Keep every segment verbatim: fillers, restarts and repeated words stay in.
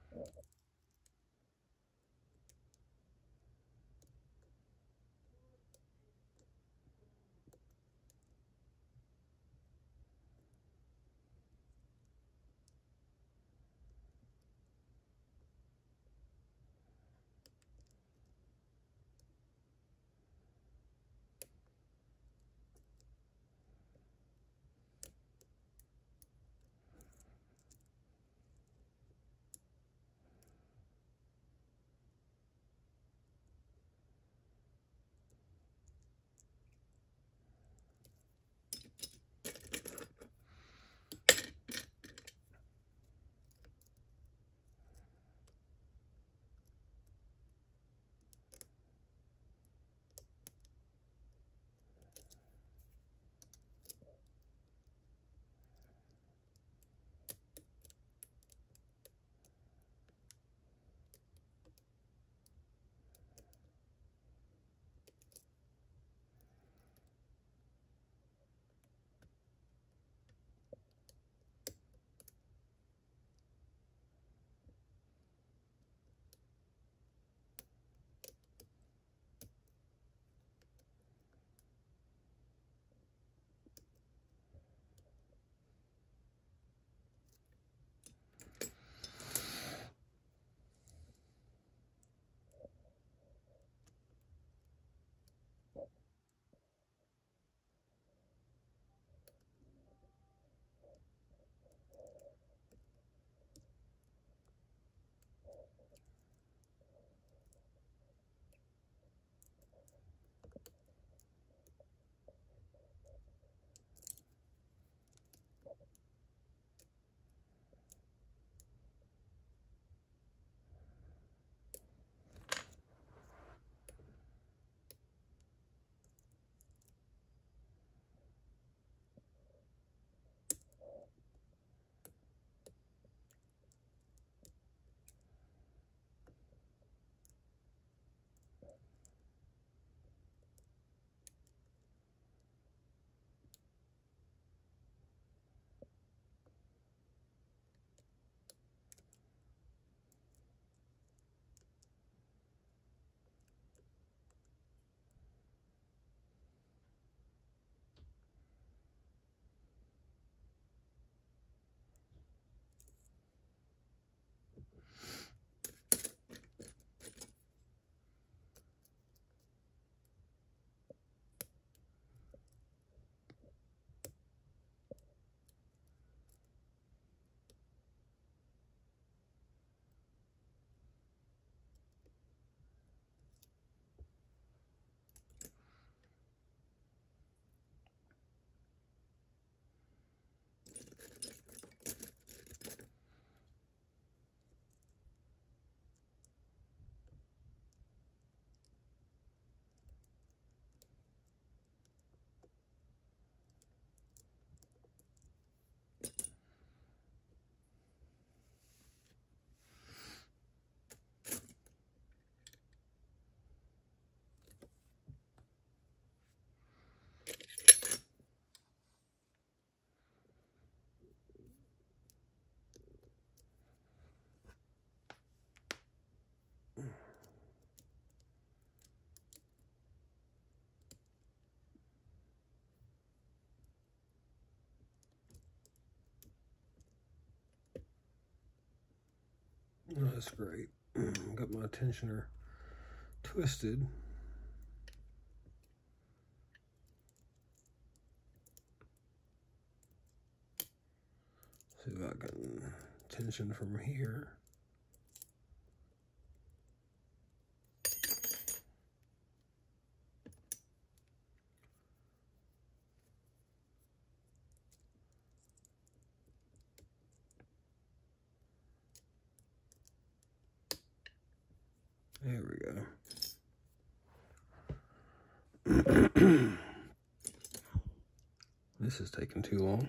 Oh, that's great. Got my tensioner twisted. See if I can tension from here. There we go. This is taking too long.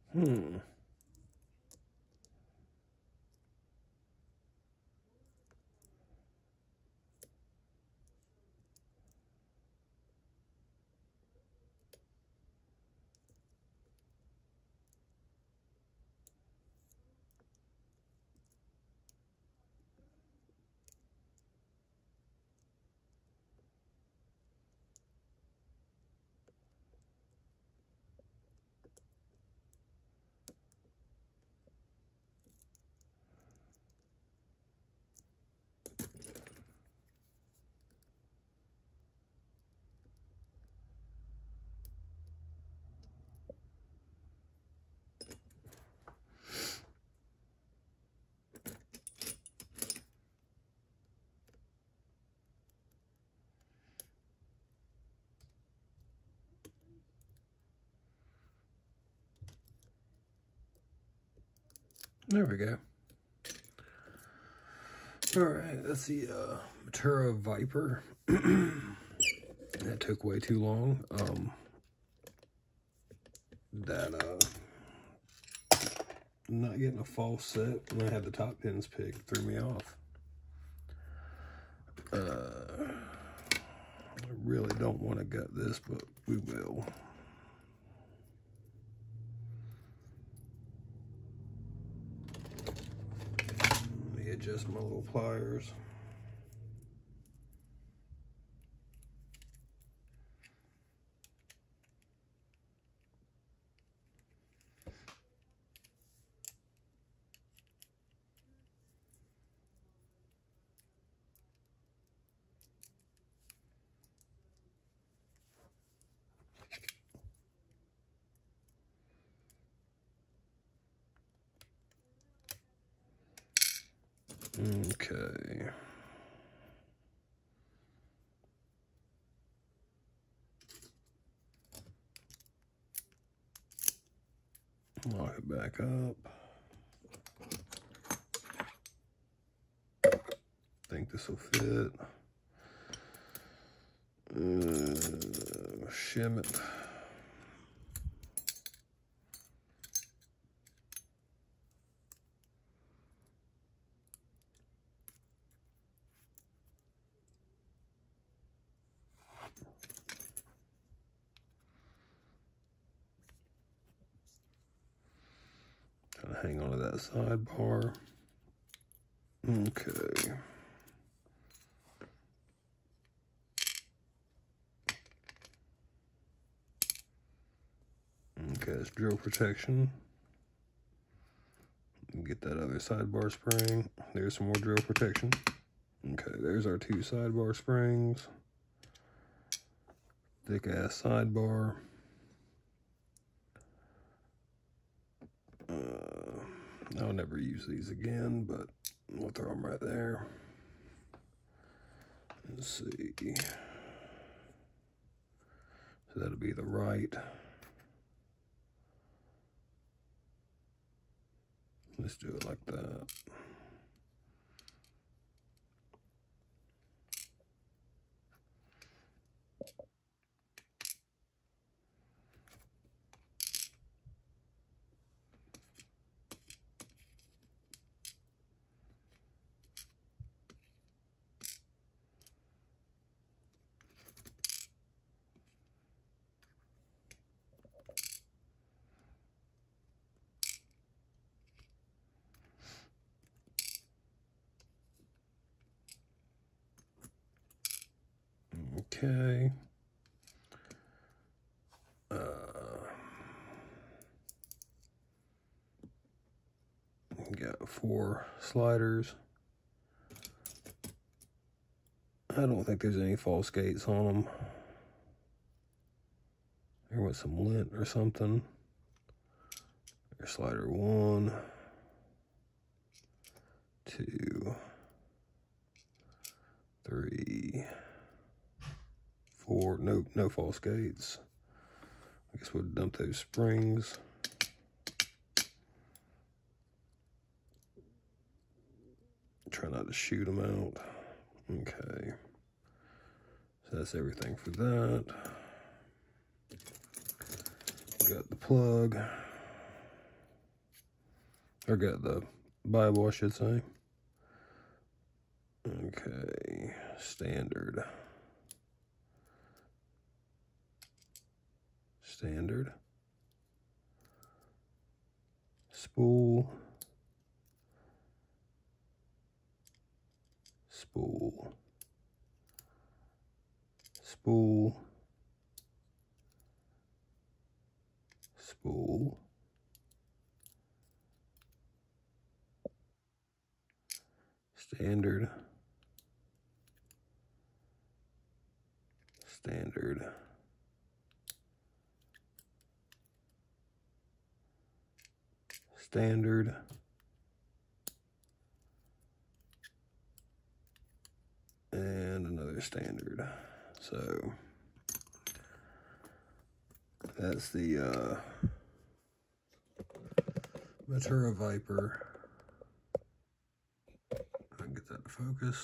Hmm. There we go. All right, that's the uh, Mottura Viper. That took way too long. Um, that uh, not getting a false set when I had the top pins picked threw me off. Uh, I really don't want to gut this, but we will. Let me adjust my little pliers. Okay. Lock it back up. Think this will fit. Uh, shim it. Kind of hang on to that sidebar. Okay. Okay, it's drill protection. Get that other sidebar spring. There's some more drill protection. Okay, there's our two sidebar springs. Thick ass sidebar. Uh, I'll never use these again, but we'll throw them right there. Let's see. So that'll be the right. Let's do it like that. Okay. Uh, got four sliders. I don't think there's any false gates on them. There was some lint or something. There's slider one, two, three, four. Nope, no false gates. I guess we'll dump those springs. Try not to shoot them out. Okay. So that's everything for that. Got the plug. Or got the Bible, I should say. Okay, standard. Standard. Spool. Spool. Spool. Spool. Standard. Standard. Standard. And another standard. So that's the uh, Mottura Viper. I can get that to focus.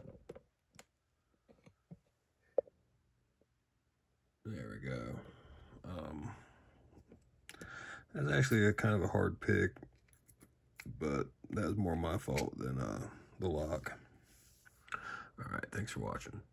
There we go. Um, that's actually a kind of a hard pick, but that was more my fault than uh, the lock. All right, thanks for watching.